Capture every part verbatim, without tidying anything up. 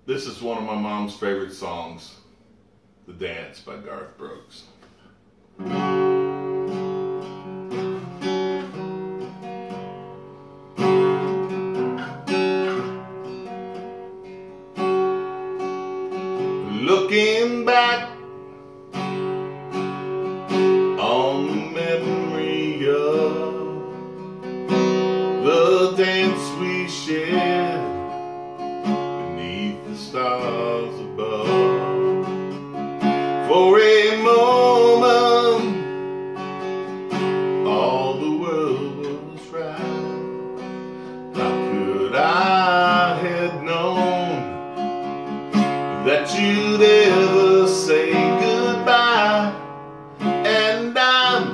This is one of my mom's favorite songs, The Dance by Garth Brooks. Looking back on the memory of the dance we shared beneath the stars above. For a moment, all the world was right. How could I have known that you'd ever say goodbye? And I'm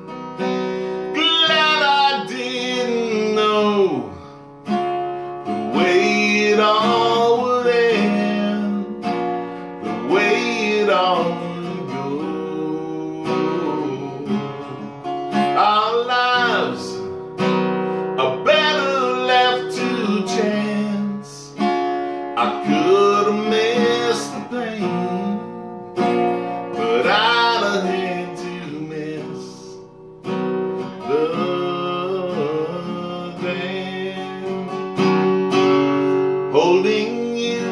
glad I didn't know the way it all would end, the way it all would go. Our lives are better left to chance. I could have missed the pain, but I'd have had to miss the dance. Holding you,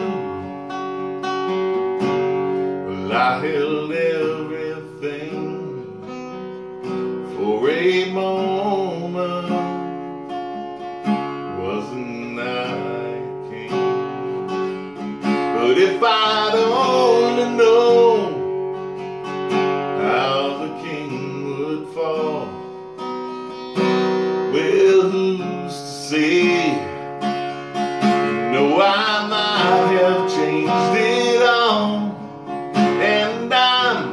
well, I held everything for a moment. Wasn't I king? But if I'd only known how the king would fall, well, who's to say? You know, I might have changed it all. And I'm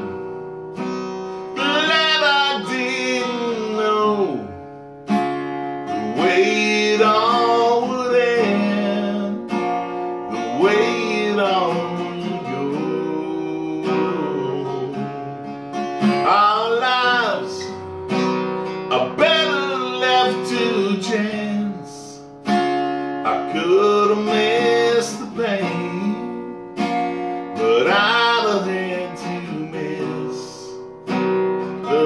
glad I didn't know the way it all would end, the way it all would go. Our lives are better left to chance. I could have missed the pain, but I'd have had to miss the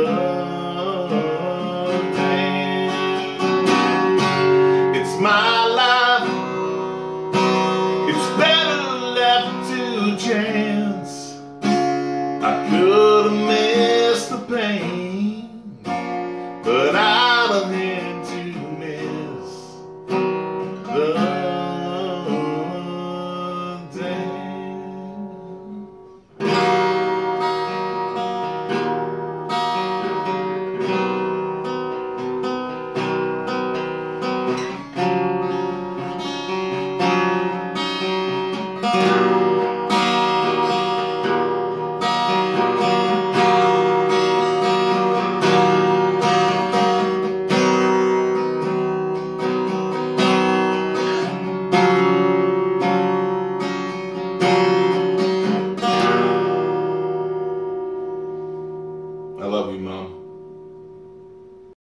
dance. It's my life, it's better left to chance.